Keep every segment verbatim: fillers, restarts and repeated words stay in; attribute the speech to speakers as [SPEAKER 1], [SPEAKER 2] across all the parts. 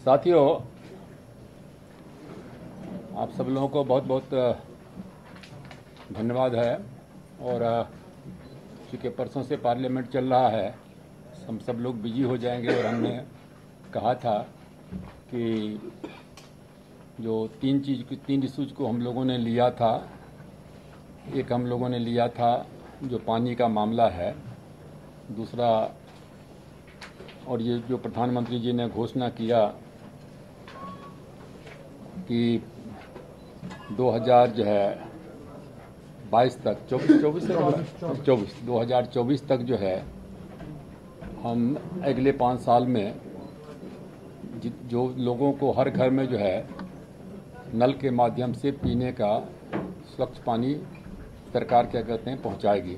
[SPEAKER 1] साथियों, आप सब लोगों को बहुत बहुत धन्यवाद है। और चूँकि परसों से पार्लियामेंट चल रहा है, हम सब लोग बिजी हो जाएंगे। और हमने कहा था कि जो तीन चीज़ तीन इशूज़ को हम लोगों ने लिया था, एक हम लोगों ने लिया था जो पानी का मामला है, दूसरा और ये जो प्रधानमंत्री जी ने घोषणा किया कि दो हज़ार जो है बाईस तक चौबीस चौबीस चौबीस दो हज़ार चौबीस तक जो है हम अगले पाँच साल में जो लोगों को हर घर में जो है नल के माध्यम से पीने का स्वच्छ पानी सरकार क्या कहते हैं पहुंचाएगी।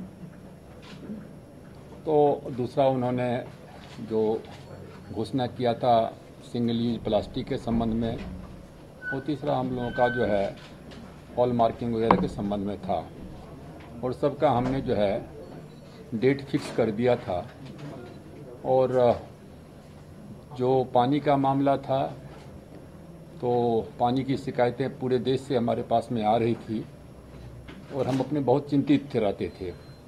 [SPEAKER 1] तो दूसरा उन्होंने जो घोषणा किया था सिंगल यूज प्लास्टिक के संबंध में, और तीसरा हम लोगों का जो है हॉल मार्किंग वगैरह के संबंध में था। और सबका हमने जो है डेट फिक्स कर दिया था। और जो पानी का मामला था, तो पानी की शिकायतें पूरे देश से हमारे पास में आ रही थी और हम अपने बहुत चिंतित थे रहते थे।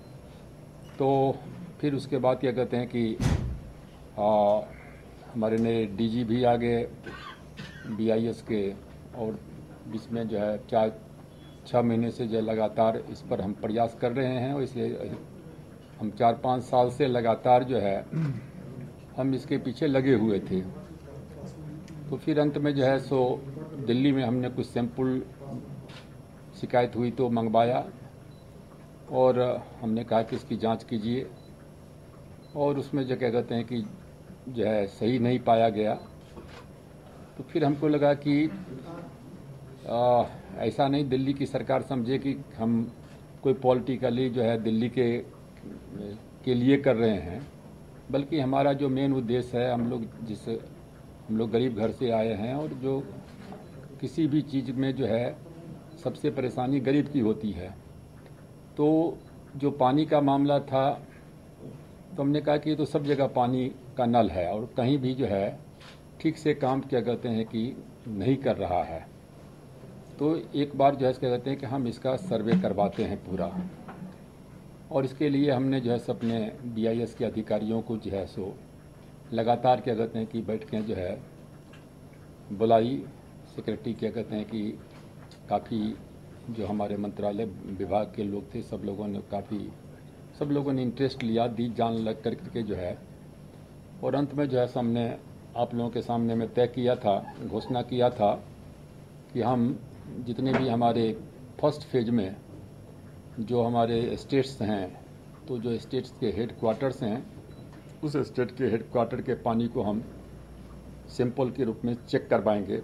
[SPEAKER 1] तो फिर उसके बाद क्या कहते हैं कि आ, हमारे नए डीजी भी आ गए बीआईएस के, और इसमें जो है चार छः महीने से जो लगातार इस पर हम प्रयास कर रहे हैं। और इसलिए हम चार पाँच साल से लगातार जो है हम इसके पीछे लगे हुए थे। तो फिर अंत में जो है सो दिल्ली में हमने कुछ सैंपल शिकायत हुई तो मंगवाया, और हमने कहा कि इसकी जांच कीजिए। और उसमें जो क्या कहते हैं कि जो है सही नहीं पाया गया। तो फिर हमको लगा कि आ, ऐसा नहीं दिल्ली की सरकार समझे कि हम कोई पॉलिटिकली जो है दिल्ली के के लिए कर रहे हैं, बल्कि हमारा जो मेन उद्देश्य है, हम लोग जिस हम लोग गरीब घर से आए हैं और जो किसी भी चीज़ में जो है सबसे परेशानी गरीब की होती है। तो जो पानी का मामला था, तो हमने कहा कि ये तो सब जगह पानी का नल है और कहीं भी जो है ठीक से काम क्या कहते हैं कि नहीं कर रहा है। तो एक बार जो है क्या कहते हैं कि हम इसका सर्वे करवाते हैं पूरा। और इसके लिए हमने जो है अपने बीआईएस के अधिकारियों को जो है सो लगातार क्या कहते हैं कि बैठकें जो है बुलाई। सेक्रेटरी क्या कहते हैं कि काफ़ी जो हमारे मंत्रालय विभाग के लोग थे, सब लोगों ने काफ़ी सब लोगों ने इंटरेस्ट लिया, दी जान लग कर के जो है। और अंत में जो है हमने आप लोगों के सामने में तय किया था, घोषणा किया था कि हम जितने भी हमारे फर्स्ट फेज में जो हमारे स्टेट्स हैं, तो जो स्टेट्स के हेड क्वार्टर्स हैं, उस स्टेट के हेड क्वार्टर के पानी को हम सैंपल के रूप में चेक करवाएंगे।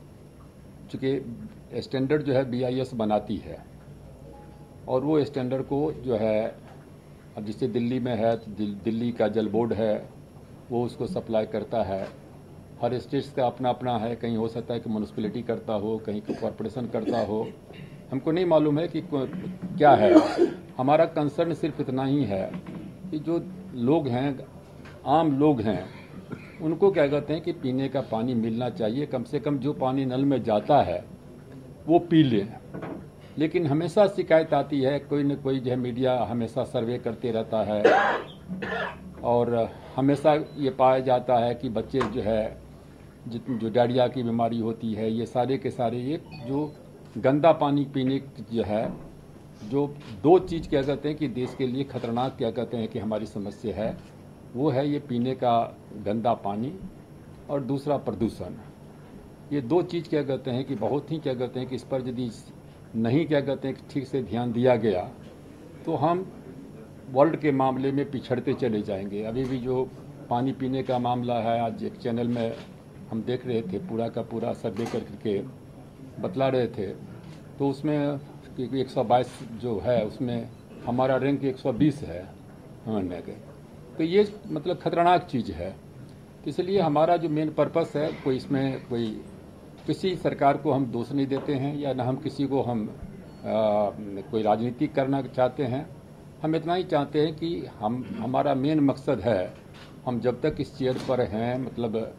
[SPEAKER 1] चूँकि स्टैंडर्ड जो है बीआईएस बनाती है, और वो स्टैंडर्ड को जो है अब जैसे दिल्ली में है तो दिल्ली का जल बोर्ड है, वो उसको सप्लाई करता है। हर स्टेट्स का अपना अपना है, कहीं हो सकता है कि म्यूनिसिपैलिटी करता हो, कहीं कॉरपोरेशन करता हो, हमको नहीं मालूम है कि क्या है। हमारा कंसर्न सिर्फ इतना ही है कि जो लोग हैं, आम लोग हैं, उनको क्या कहते हैं कि पीने का पानी मिलना चाहिए। कम से कम जो पानी नल में जाता है वो पी लें। लेकिन हमेशा शिकायत आती है, कोई न कोई जो है मीडिया हमेशा सर्वे करते रहता है, और हमेशा ये पाया जाता है कि बच्चे जो है जितनी जो डायरिया की बीमारी होती है, ये सारे के सारे ये जो गंदा पानी पीने जो है, जो दो चीज़ क्या कहते हैं कि देश के लिए खतरनाक क्या कहते हैं कि हमारी समस्या है, वो है ये पीने का गंदा पानी और दूसरा प्रदूषण। ये दो चीज़ क्या कहते हैं कि बहुत ही क्या कहते हैं कि इस पर यदि नहीं क्या कहते हैं कि ठीक से ध्यान दिया गया तो हम वर्ल्ड के मामले में पिछड़ते चले जाएंगे। अभी भी जो पानी पीने का मामला है, आज एक चैनल में हम देख रहे थे, पूरा का पूरा सर्वे करके बतला रहे थे, तो उसमें एक सौ बाईस जो है उसमें हमारा रैंक एक सौ बीस है हमने के। तो ये मतलब खतरनाक चीज़ है। तो इसलिए हमारा जो मेन पर्पस है, कोई इसमें कोई किसी सरकार को हम दोष नहीं देते हैं, या ना हम किसी को हम आ, कोई राजनीति करना चाहते हैं। हम इतना ही चाहते हैं कि हम हमारा मेन मकसद है, हम जब तक इस चेयर पर हैं, मतलब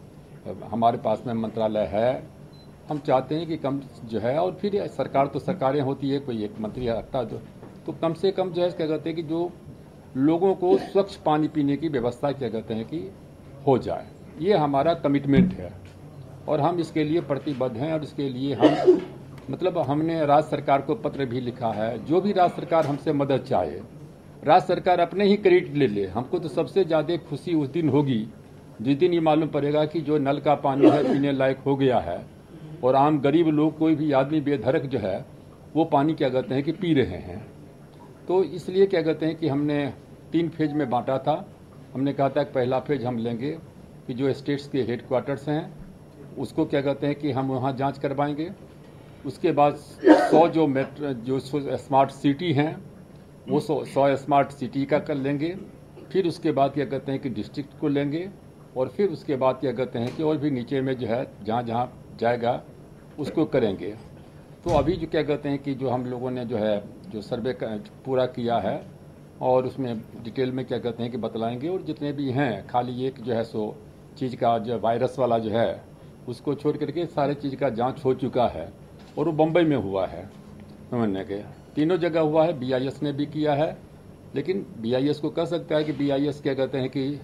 [SPEAKER 1] हमारे पास में मंत्रालय है, हम चाहते हैं कि कम जो है, और फिर सरकार तो सरकारें होती है, कोई एक मंत्री हटता जो, तो कम से कम जो है क्या कहते हैं कि जो लोगों को स्वच्छ पानी पीने की व्यवस्था क्या कहते हैं कि हो जाए, ये हमारा कमिटमेंट है और हम इसके लिए प्रतिबद्ध हैं। और इसके लिए हम मतलब हमने राज्य सरकार को पत्र भी लिखा है, जो भी राज्य सरकार हमसे मदद चाहे, राज्य सरकार अपने ही क्रेडिट ले ले। हमको तो सबसे ज़्यादा खुशी उस दिन होगी जिस दिन ये मालूम पड़ेगा कि जो नल का पानी है पीने लायक हो गया है और आम गरीब लोग, कोई भी आदमी बेधड़क जो है वो पानी क्या कहते हैं कि पी रहे हैं। तो इसलिए क्या कहते हैं कि हमने तीन फेज में बांटा था। हमने कहा था कि पहला फेज हम लेंगे कि जो स्टेट्स के हेडक्वार्टर्स हैं उसको क्या कहते हैं कि हम वहाँ जांच करवाएंगे। उसके बाद सौ जो मेट्रो जो स्मार्ट सिटी हैं वो सौ सौ स्मार्ट सिटी का कर लेंगे। फिर उसके बाद क्या कहते हैं कि डिस्ट्रिक्ट को लेंगे और फिर उसके बाद क्या कहते हैं कि और भी नीचे में जो है जहाँ जहाँ जाएगा उसको करेंगे। तो अभी जो क्या कहते हैं कि जो हम लोगों ने जो है जो सर्वे पूरा किया है और उसमें डिटेल में क्या कहते हैं कि बतलाएंगे। और जितने भी हैं, खाली एक जो है सो चीज़ का जो वायरस वाला जो है उसको छोड़ करके सारे चीज़ का जांच हो चुका है और वो बम्बई में हुआ है, समझने के तीनों जगह हुआ है। बी आई एस ने भी किया है, लेकिन बी आई एस को कह सकता है कि बी आई एस क्या कहते हैं कि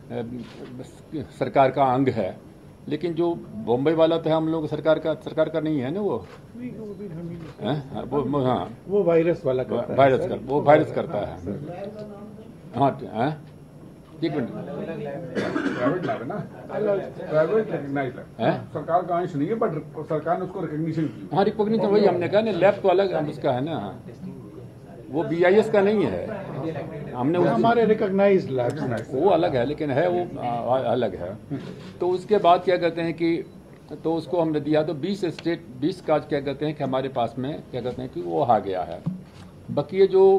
[SPEAKER 1] सरकार का अंग है, लेकिन जो बम्बई वाला तो है हम लोग सरकार का सरकार का नहीं है ना, वो है वो हाँ
[SPEAKER 2] वो वायरस वाला करता
[SPEAKER 1] वायरस कर वो वायरस करता है। हाँ एक मिनट,
[SPEAKER 3] प्राइवेट लैब है ना, प्राइवेट रिकग्नाइज्ड है, सरकार का अंश नहीं है, बट सरकार ने उसको रिकग्निशन की।
[SPEAKER 1] हाँ रिकॉग्निशन वही हमने कहा ना, लैब तो अलग उसका है ना, वो बी आई एस का नहीं है। हमने
[SPEAKER 2] हमारे रिकॉग्नाइज्ड लैब्स
[SPEAKER 1] वो अलग है, लेकिन है वो आ, अलग है। तो उसके बाद क्या कहते हैं कि तो उसको हमने दिया, तो बीस स्टेट बीस का क्या कहते हैं कि हमारे पास में क्या कहते हैं कि वो आ गया है। बाकी ये जो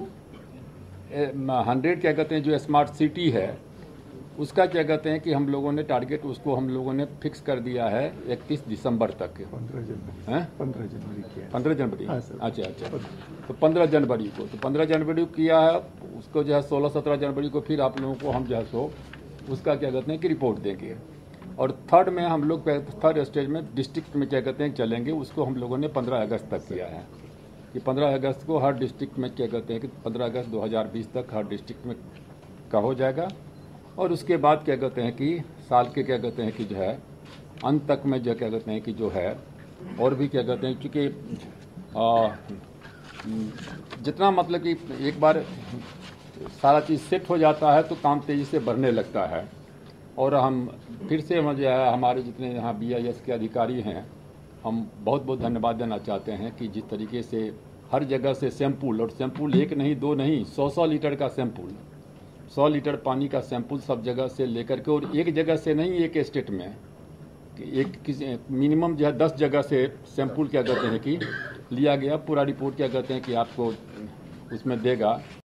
[SPEAKER 1] हंड्रेड क्या कहते हैं जो स्मार्ट सिटी है उसका क्या कहते हैं कि हम लोगों ने टारगेट उसको हम लोगों ने फिक्स कर दिया है इकतीस दिसंबर तक के।
[SPEAKER 2] पंद्रह जनवरी
[SPEAKER 1] हैं
[SPEAKER 2] पंद्रह जनवरी किया
[SPEAKER 1] पंद्रह जनवरी
[SPEAKER 2] हाँ सर।
[SPEAKER 1] अच्छा अच्छा तो पंद्रह जनवरी को तो पंद्रह जनवरी को किया है। उसको जो है सोलह सत्रह जनवरी को फिर आप लोगों को हम जो है सो उसका क्या कहते हैं कि रिपोर्ट देंगे। और थर्ड में हम लोग थर्ड स्टेज में डिस्ट्रिक्ट में क्या कहते हैं चलेंगे, उसको हम लोगों ने पंद्रह अगस्त तक किया है कि पंद्रह अगस्त को हर डिस्ट्रिक्ट में क्या कहते हैं कि पंद्रह अगस्त दो हज़ार बीस तक हर डिस्ट्रिक्ट में का हो जाएगा। और उसके बाद क्या कहते हैं कि साल के क्या कहते हैं कि जो है अंत तक में जो क्या कहते हैं कि जो है और भी क्या कहते हैं, क्योंकि जितना मतलब कि एक बार सारा चीज़ सेट हो जाता है तो काम तेज़ी से बढ़ने लगता है। और हम फिर से हम जो है हमारे जितने यहाँ बी आई एस के अधिकारी हैं, हम बहुत बहुत धन्यवाद देना चाहते हैं कि जिस तरीके से हर जगह से सैंपल, और सैंपल एक नहीं दो नहीं सौ सौ लीटर का सैंपल, सौ लीटर पानी का सैंपल सब जगह से लेकर के, और एक जगह से नहीं एक स्टेट में एक किसी मिनिमम जो है दस जगह से सैंपल क्या कहते हैं कि लिया गया। पूरा रिपोर्ट क्या कहते हैं कि आपको उसमें देगा।